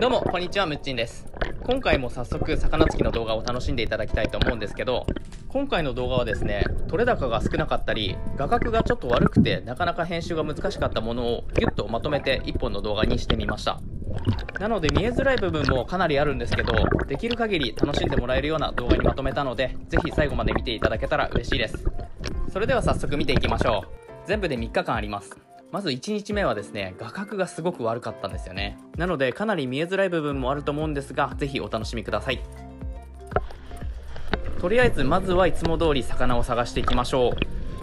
どうもこんにちは、むっちんです。今回も早速魚つきの動画を楽しんでいただきたいと思うんですけど、今回の動画はですね、取れ高が少なかったり画角がちょっと悪くてなかなか編集が難しかったものをギュッとまとめて1本の動画にしてみました。なので見えづらい部分もかなりあるんですけど、できる限り楽しんでもらえるような動画にまとめたので、ぜひ最後まで見ていただけたら嬉しいです。それでは早速見ていきましょう。全部で3日間あります。まず1日目はですね、画角がすごく悪かったんですよね。なのでかなり見えづらい部分もあると思うんですが、ぜひお楽しみください。とりあえずまずはいつも通り魚を探していきましょ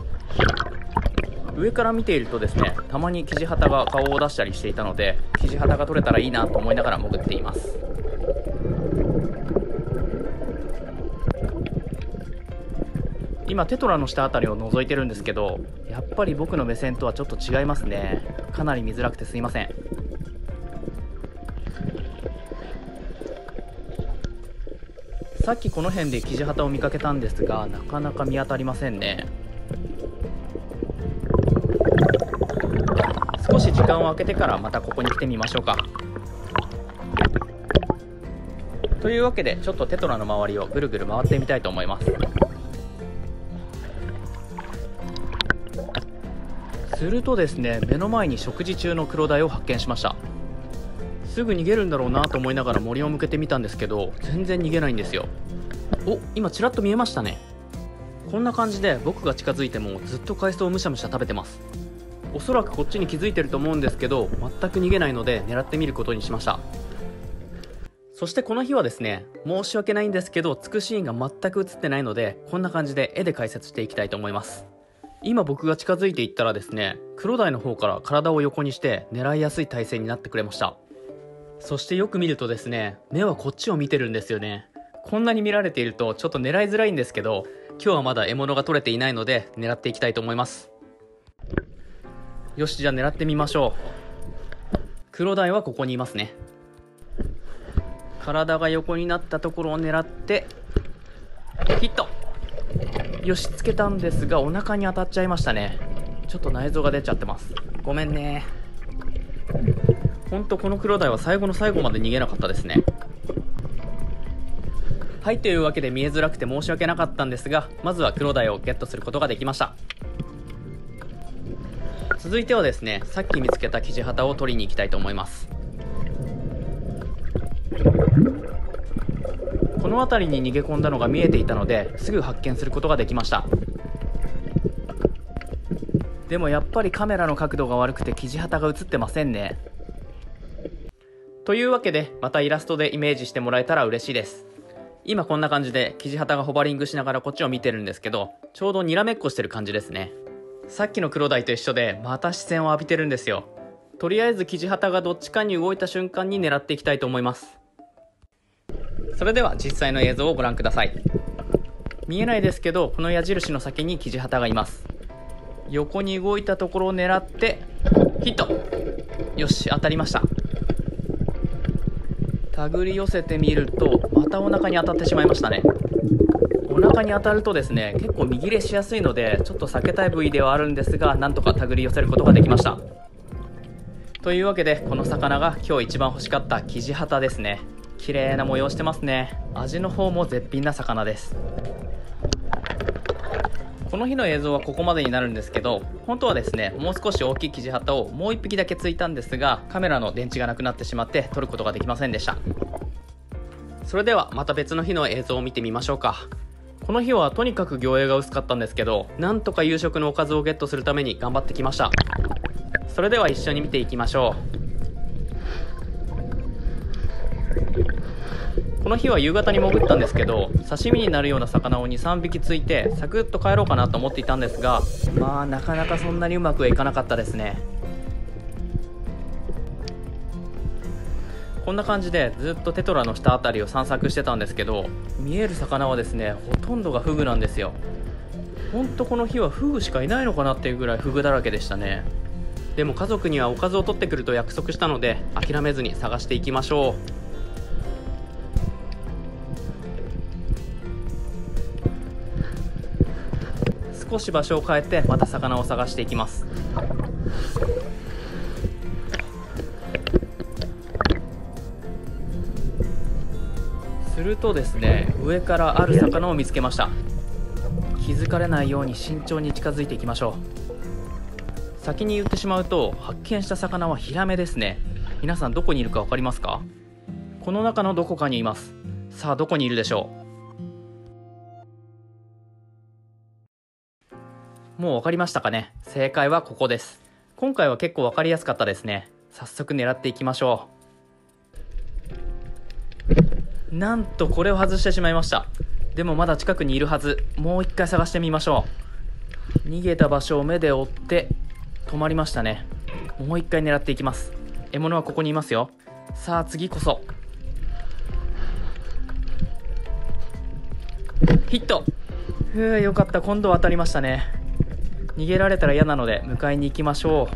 う。上から見ているとですね、たまにキジハタが顔を出したりしていたので、キジハタが取れたらいいなと思いながら潜っています。今テトラの下あたりを覗いてるんですけど、やっぱり僕の目線とはちょっと違いますね。かなり見づらくてすいません。さっきこの辺でキジハタを見かけたんですが、なかなか見当たりませんね。少し時間を空けてからまたここに来てみましょうか。というわけでちょっとテトラの周りをぐるぐる回ってみたいと思います。するとですね、目の前に食事中のクロダイを発見しました。すぐ逃げるんだろうなと思いながら森を向けてみたんですけど、全然逃げないんですよ。お、今ちらっと見えましたね。こんな感じで僕が近づいてもずっと海藻をむしゃむしゃ食べてます。おそらくこっちに気づいてると思うんですけど、全く逃げないので狙ってみることにしました。そしてこの日はですね、申し訳ないんですけどつくシーンが全く映ってないので、こんな感じで絵で解説していきたいと思います。今僕が近づいていったらですね、クロダイの方から体を横にして狙いやすい体勢になってくれました。そしてよく見るとですね、目はこっちを見てるんですよね。こんなに見られているとちょっと狙いづらいんですけど、今日はまだ獲物が取れていないので狙っていきたいと思います。よし、じゃあ狙ってみましょう。クロダイはここにいますね。体が横になったところを狙ってヒット。よし、つけたんですがお腹に当たっちゃいましたね。ちょっと内臓が出ちゃってます。ごめんね。ほんとこのクロダイは最後の最後まで逃げなかったですね。はい、というわけで見えづらくて申し訳なかったんですが、まずはクロダイをゲットすることができました。続いてはですね、さっき見つけたキジハタを取りに行きたいと思います。この辺りに逃げ込んだのが見えていたので、すぐ発見することができました。でもやっぱりカメラの角度が悪くてキジハタが映ってませんね。というわけでまたイラストでイメージしてもらえたら嬉しいです。今こんな感じでキジハタがホバリングしながらこっちを見てるんですけど、ちょうどにらめっこしてる感じですね。さっきのクロダイと一緒でまた視線を浴びてるんですよ。とりあえずキジハタがどっちかに動いた瞬間に狙っていきたいと思います。それでは実際の映像をご覧ください。見えないですけど、この矢印の先にキジハタがいます。横に動いたところを狙ってヒット。よし、当たりました。手繰り寄せてみるとまたお腹に当たってしまいましたね。お腹に当たるとですね、結構見切れしやすいのでちょっと避けたい部位ではあるんですが、なんとか手繰り寄せることができました。というわけでこの魚が今日一番欲しかったキジハタですね。綺麗な模様してますね。味の方も絶品な魚です。この日の映像はここまでになるんですけど、本当はですね、もう少し大きいキジハタをもう1匹だけついたんですが、カメラの電池がなくなってしまって撮ることができませんでした。それではまた別の日の映像を見てみましょうか。この日はとにかく魚影が薄かったんですけど、なんとか夕食のおかずをゲットするために頑張ってきました。それでは一緒に見ていきましょう。この日は夕方に潜ったんですけど、刺身になるような魚を 2,3 匹ついてサクッと帰ろうかなと思っていたんですが、まあなかなかそんなにうまくはいかなかったですね。こんな感じでずっとテトラの下あたりを散策してたんですけど、見える魚はですね、ほとんどがフグなんですよ。ほんとこの日はフグしかいないのかなっていうぐらいフグだらけでしたね。でも家族にはおかずを取ってくると約束したので、諦めずに探していきましょう。少し場所を変えてまた魚を探していきます。 するとですね、上からある魚を見つけました。気づかれないように慎重に近づいていきましょう。先に言ってしまうと、発見した魚はヒラメですね。皆さんどこにいるか分かりますか？この中のどこかにいます。さあ、どこにいるでしょう？もう分かりましたかね？正解はここです。今回は結構分かりやすかったですね。早速狙っていきましょう。なんとこれを外してしまいました。でもまだ近くにいるはず。もう一回探してみましょう。逃げた場所を目で追って止まりましたね。もう一回狙っていきます。獲物はここにいますよ。さあ次こそ。ヒット。よかった。今度は当たりましたね。逃げられたら嫌なので迎えに行きましょう。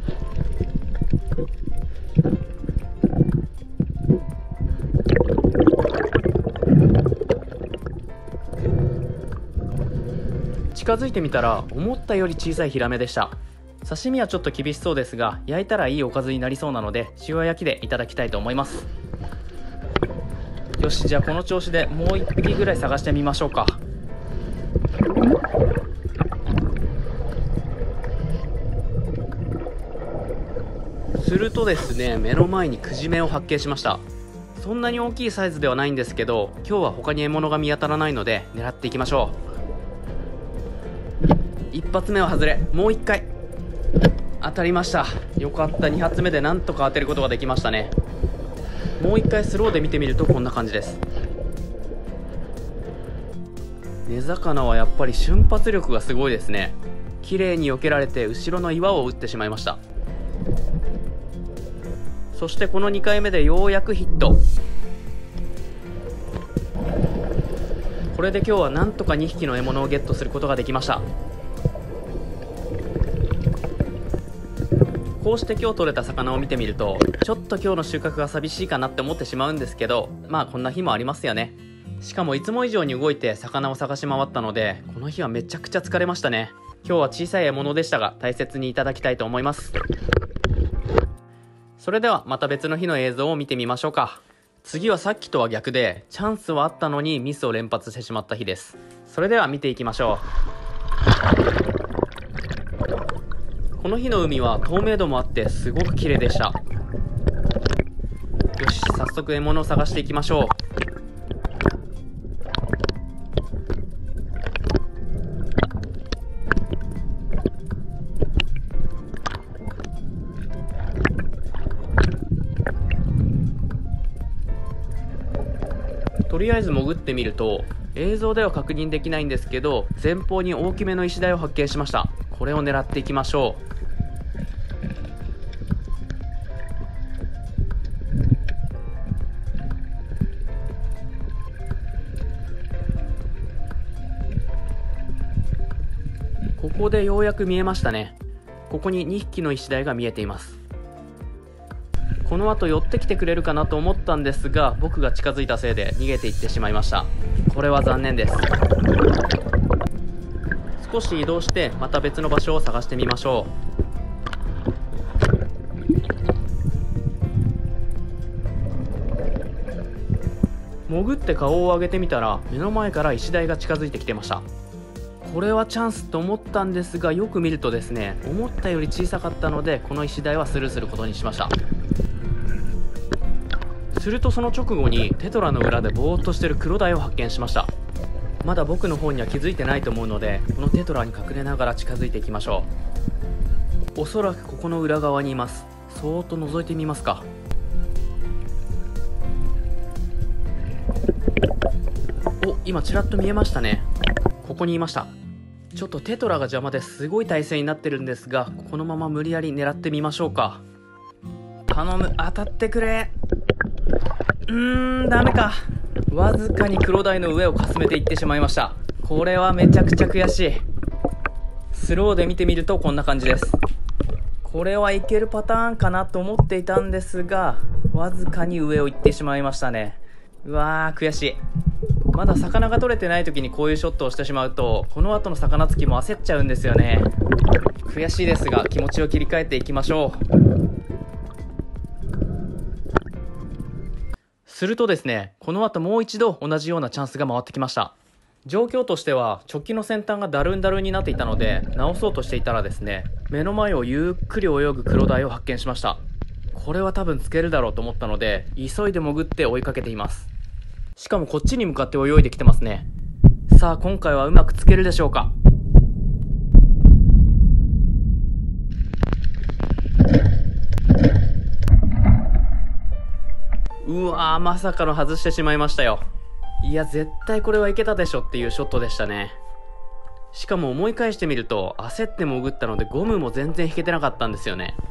近づいてみたら思ったより小さいヒラメでした。刺身はちょっと厳しそうですが、焼いたらいいおかずになりそうなので塩焼きでいただきたいと思います。よし、じゃあこの調子でもう1匹ぐらい探してみましょうか。するとですね、目の前にクジメを発見しました。そんなに大きいサイズではないんですけど、今日は他に獲物が見当たらないので狙っていきましょう。一発目は外れ、もう1回当たりました。よかった。2発目でなんとか当てることができましたね。もう1回スローで見てみるとこんな感じです。根魚はやっぱり瞬発力がすごいですね。綺麗に避けられて後ろの岩を打ってしまいました。そしてこの2回目でようやくヒット。これで今日はなんとか2匹の獲物をゲットすることができました。こうして今日取れた魚を見てみると、ちょっと今日の収穫が寂しいかなって思ってしまうんですけど、まあこんな日もありますよね。しかもいつも以上に動いて魚を探し回ったので、この日はめちゃくちゃ疲れましたね。今日は小さい獲物でしたが大切にいただきたいと思います。それではまた別の日の映像を見てみましょうか。次はさっきとは逆で、チャンスはあったのにミスを連発してしまった日です。それでは見ていきましょう。この日の海は透明度もあってすごく綺麗でした。よし、早速獲物を探していきましょう。とりあえず潜ってみると、映像では確認できないんですけど、前方に大きめの石台を発見しました。これを狙っていきましょう。ここでようやく見えましたね。ここに2匹の石台が見えています。この後寄ってきてくれるかなと思ったんですが、僕が近づいたせいで逃げていってしまいました。これは残念です。少し移動してまた別の場所を探してみましょう。潜って顔を上げてみたら、目の前から石台が近づいてきてました。これはチャンスと思ったんですが、よく見るとですね、思ったより小さかったのでこの石台はスルーすることにしました。するとその直後にテトラの裏でぼーっとしてるクロダイを発見しました。まだ僕の方には気づいてないと思うので、このテトラに隠れながら近づいていきましょう。おそらくここの裏側にいます。そーっと覗いてみますか。お、今ちらっと見えましたね。ここにいました。ちょっとテトラが邪魔ですごい体勢になってるんですが、このまま無理やり狙ってみましょうか。頼む、当たってくれ。ダメか。わずかにクロダイの上をかすめていってしまいました。これはめちゃくちゃ悔しい。スローで見てみるとこんな感じです。これはいけるパターンかなと思っていたんですが、わずかに上を行ってしまいましたね。うわー、悔しい。まだ魚が取れてない時にこういうショットをしてしまうと、この後の魚つきも焦っちゃうんですよね。悔しいですが気持ちを切り替えていきましょう。すするとですね、この後もう一度同じようなチャンスが回ってきました。状況としてはチョッキの先端がダルンダルンになっていたので直そうとしていたらですね、目の前をゆっくり泳ぐクロダイを発見しました。これは多分つけるだろうと思ったので急いで潜って追いかけています。しかもこっちに向かって泳いできてますね。さあ今回はうまくつけるでしょうか。うわー、まさかの外してしまいましたよ。いや絶対これはいけたでしょっていうショットでしたね。しかも思い返してみると焦って潜ったのでゴムも全然引けてなかったんですよね。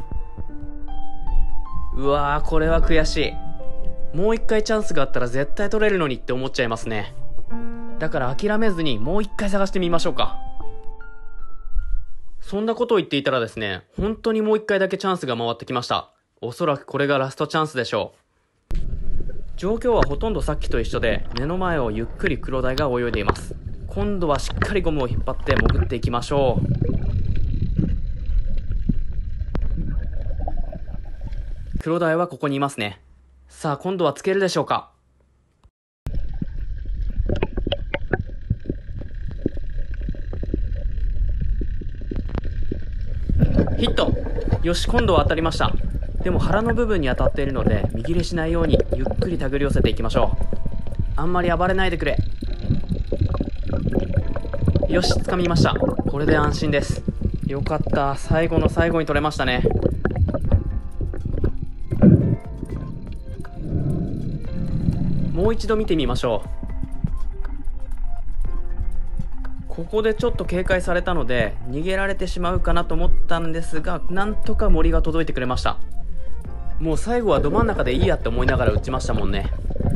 うわー、これは悔しい。もう一回チャンスがあったら絶対取れるのにって思っちゃいますね。だから諦めずにもう一回探してみましょうか。そんなことを言っていたらですね、本当にもう一回だけチャンスが回ってきました。おそらくこれがラストチャンスでしょう。状況はほとんどさっきと一緒で、目の前をゆっくりクロダイが泳いでいます。今度はしっかりゴムを引っ張って潜っていきましょう。クロダイはここにいますね。さあ今度はつけるでしょうか。ヒット。よし、今度は当たりました。でも腹の部分に当たっているので見切れしないようにゆっくり手繰り寄せていきましょう。あんまり暴れないでくれ。よし、掴みました。これで安心です。よかった、最後の最後に取れましたね。もう一度見てみましょう。ここでちょっと警戒されたので逃げられてしまうかなと思ったんですが、なんとか森が届いてくれました。もう最後はど真ん中でいいやって思いながら打ちましたもんね。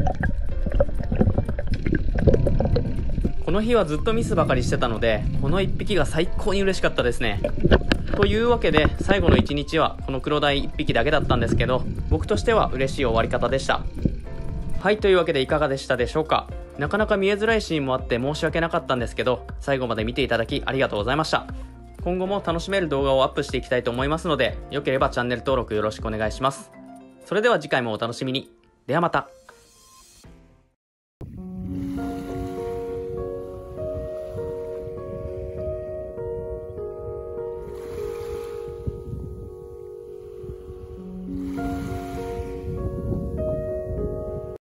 この日はずっとミスばかりしてたのでこの1匹が最高に嬉しかったですね。というわけで最後の1日はこのクロダイ1匹だけだったんですけど、僕としては嬉しい終わり方でした。はい、というわけでいかがでしたでしょうか。なかなか見えづらいシーンもあって申し訳なかったんですけど、最後まで見ていただきありがとうございました。今後も楽しめる動画をアップしていきたいと思いますので、よければチャンネル登録よろしくお願いします。それでは次回もお楽しみに。ではまた。